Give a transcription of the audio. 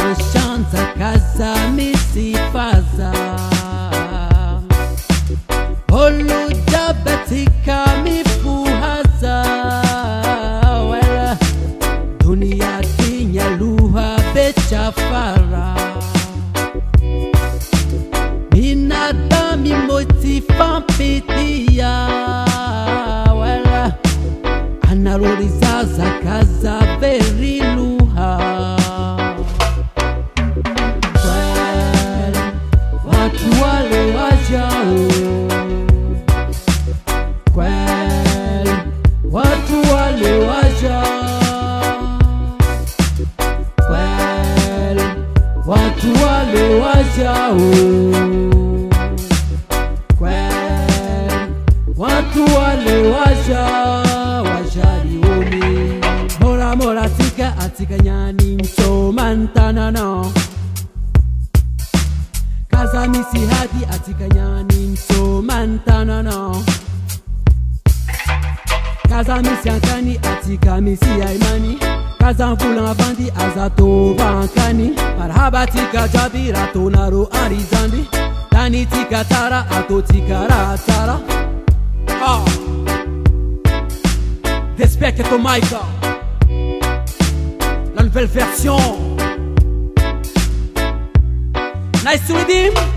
shanza kaza misifaza Holu jabetika mifuhaza Wela dunia tinya luha bechafara Binadami motifan pitia Wela anarorizaza kaza veri luha Watu wale wajao Kweli watu wale wajao Kweli watu wale wajao Kweli watu wale wajao Wajari umi Mora mora tika atika nyani msomantana no Kaza misi hadi atika nyani msomantana no Kaza misi ankani atika misi ya imani Kaza mfula bandi azato bankani Marhaba tika jabira tonaro arizandi Tani tika tara ato tika ratara Respecte ton Maïka La nouvelle version Nice to redeem